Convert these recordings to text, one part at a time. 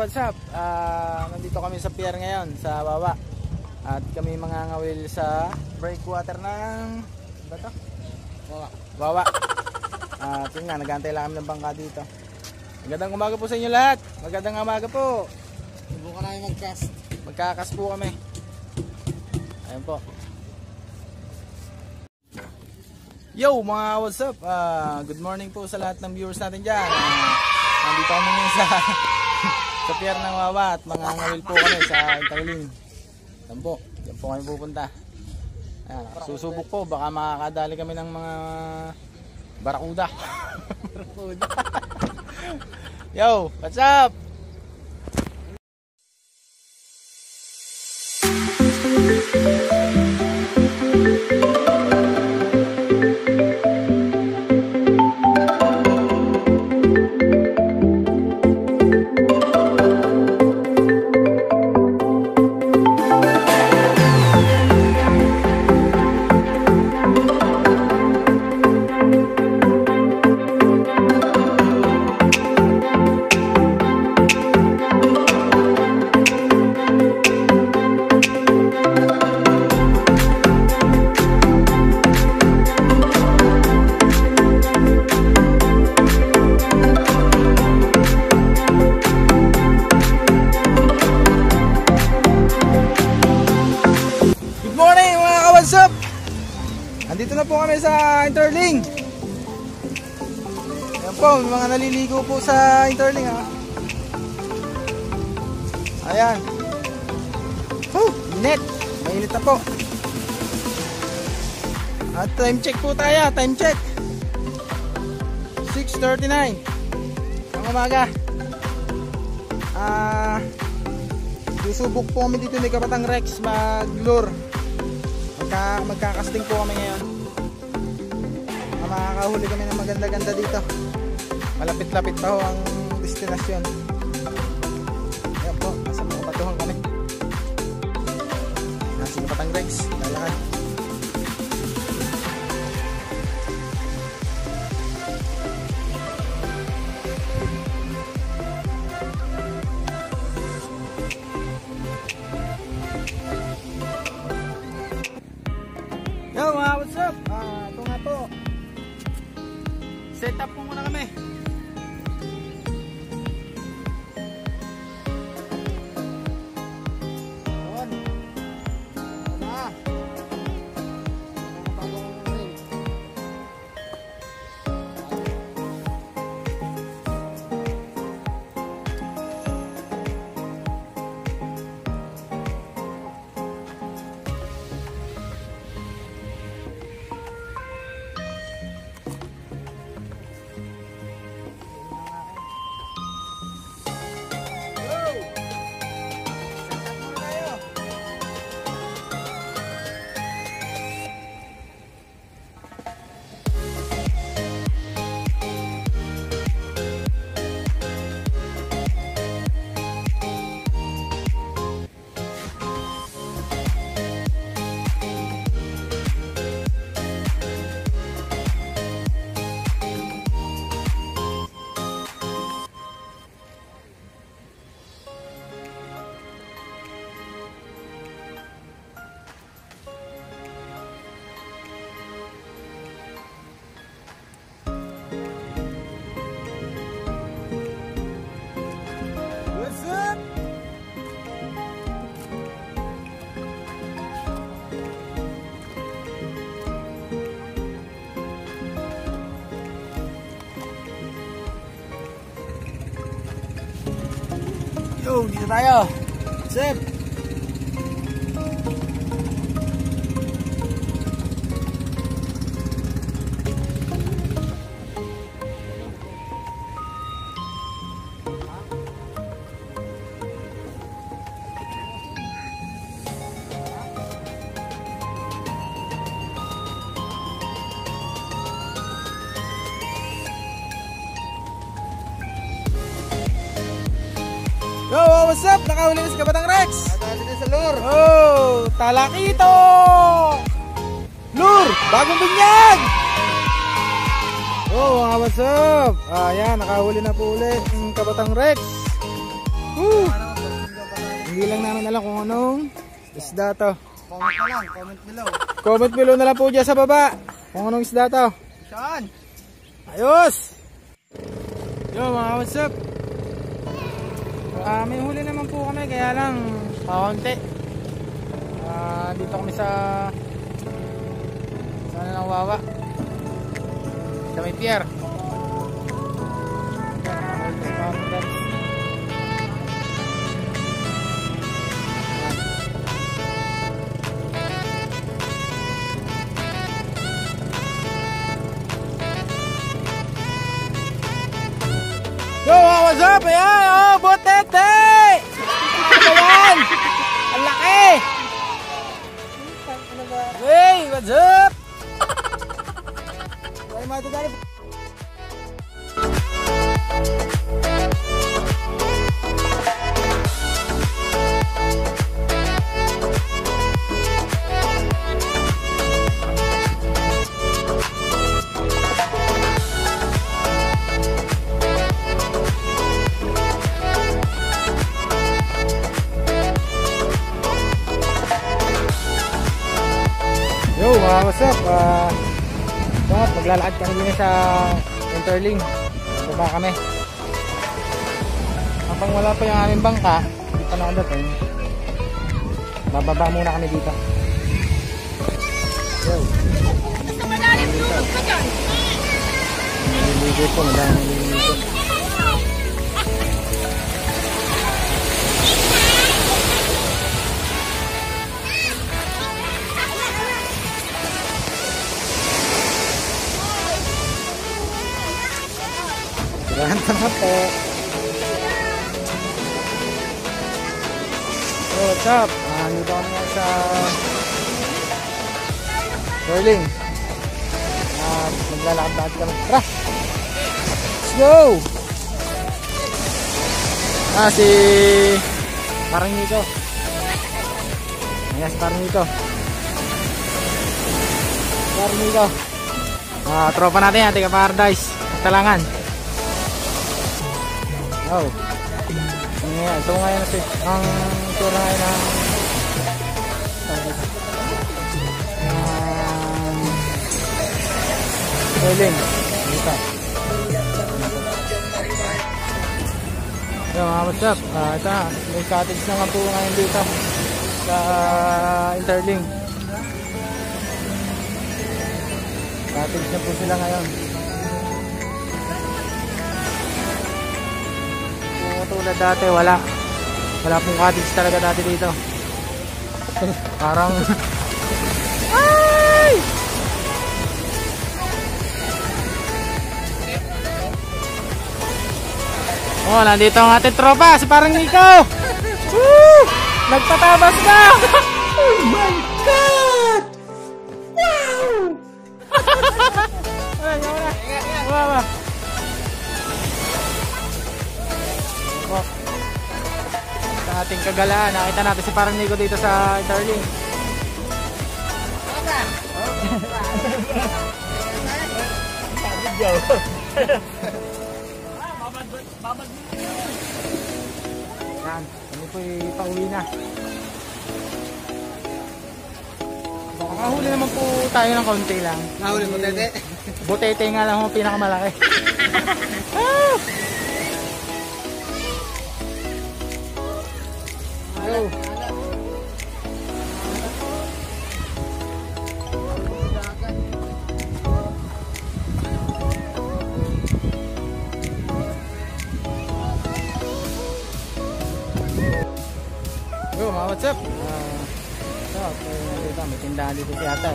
what's up? Nandito kami sa pier ngayon sa Wawa. At kami mangangawil sa breakwater ng Wawa. Yun nga, nag-aantay lang kami ng bangka dito. Magandang umaga po sa inyo lahat. Magandang umaga po. Subukan namin mag-cast. Magkakas po kami. Ayun po. Yo mga what's up? Good morning po sa lahat ng viewers natin dyan. Nandito kami ngayon sa sa pier ng Wawa at mangangawil po kami sa Interling. Yan po kami pupunta. Ayan, susubok po, baka makakadali kami ng mga barakuda. Barakuda. Yo, what's up? Andito na po kami sa Interling. Ayan po, may mga naliligo po sa Interling ha. Ayan. Init. Mainit na po. At time check po tayo, time check. 6:39 ng umaga. Susubok po kami dito ni Kapatang Rex mag-lure. Magkakasting po kami ngayon. Makakahuli kami ng maganda-ganda dito. Malapit-lapit pa ho ang destinasyon. Ayan po, nasa mga batuhan kami. Nasa Kapatang Rex, lalakad. Yo mga what's up? Ito nga po. Set up po muna kami. Yo, dito tayo. Sip. Yo, what's up? Nakahuli na si Kapatang Rex. Nakahuli na sa lure. Oh, talakito. Lure, bagong binyag. Oh, what's up? Ayan, nakahuli na po ulit ang Kapatang Rex. Woo! Hindi lang namin alam kung anong isda to. Comment na lang, comment below. Comment below na lang po dyan sa baba kung anong isda to. Saan? Ayos! Yo mga what's up? May huli naman po kami kaya lang kaunti. Dito kami sa ano ng Wawa sa may pier. Yo, what's up? Ayan, oh, botete! Ayan! Ang laki! Hey, what's up? Ay, matadali. Yo, what's up? Maglalakad kami din sa Interling. Baba kami. Habang wala pa yung aming bangka, hindi pa nakadating. Bababa muna kami dito. Yo. Basta malalim tulog ka dyan. Naliligo po, madami naliligo. Sirahan na po. So, what's up? Nandito kami sa Interling. Maglalakad-lakad kami. Tara! Let's go! Si parang Nico. Yes, parang Nico. Parang Nico. Tropa natin, taga Paradise. Talangan. Oh. Ito ngayon ang tura ngayon ng Interling. Dito. Yo, what's up? Ito, may cottage na nga po ngayon dito sa Interling. Cottage na po sila ngayon. Tulad dati, wala pong cottage talaga dati dito. Parang ay! Oh, nandito ang ating tropa, si parang Nico. Woo! Nagtatabas na. Oh my God! Wow! Wow! Sa ating kagalaan, nakita natin si parang Nico dito sa Interling. Yan, kami po pauwi na. Nakahuli naman po tayo ng konti lang. Nahuli mo, Tete? Botete nga lang ang pinakamalaki. Ah! Yo. Yo, what's up? Dito, may tindahan dito si Atay.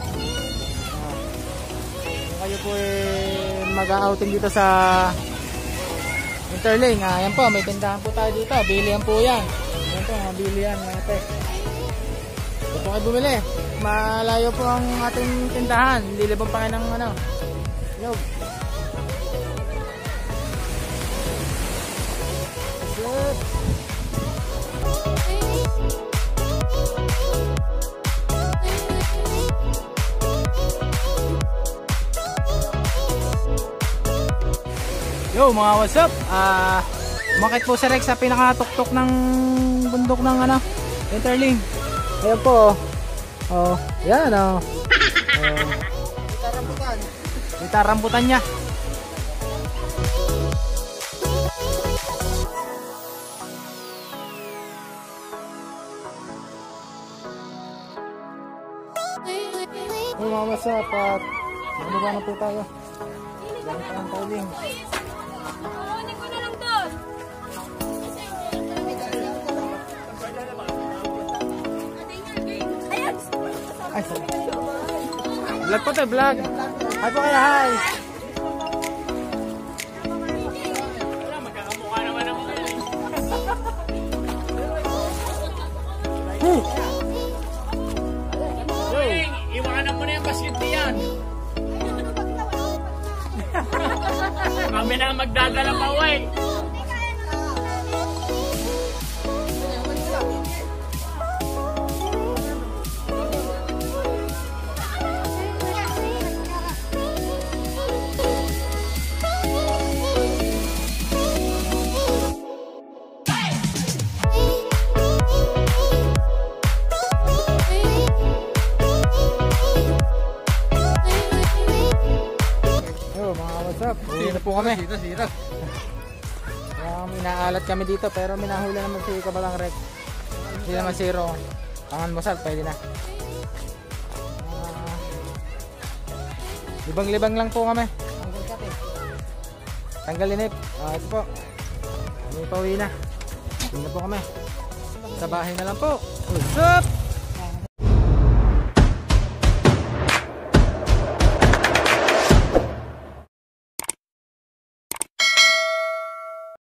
Kung kayo po mag-outing dito sa Interling, yan po, may tindahan po tayo dito. Bilihan po yan. Yan po, bilihan natin. Ito po kayo bumili. Malayo po ang ating tindahan. Lilibang pa kayo ng ano. Yo. What's up? Yo mga what's up? Umakit po si Rex sa pinakatuktok ng bundok ng ano, Interling. Ayan po. Oh, yan oh. Kita rambutan. Kita rambutan niya. Hey mga wasap at nababa na po tayo. Dami tayong towing. Kunin ko na lang doon. Ayan. Ay, sorry. Vlog po tayo, vlog. Hi po kaya, hi. Iwanan mo na yung basket niyan. Kami na ang magdadala pa, uwi. Yo mga what's up? Uwi na po kami. Sira. Minaalat kami dito pero minahuli naman si Kabalang Rex. Hindi naman zero. Pangan mo sal, pwede na. Libang-libang lang po kami. Tanggal linip. Ito po. Kami pauwi na. Uwi na po kami. Sa bahay na lang po. What's up?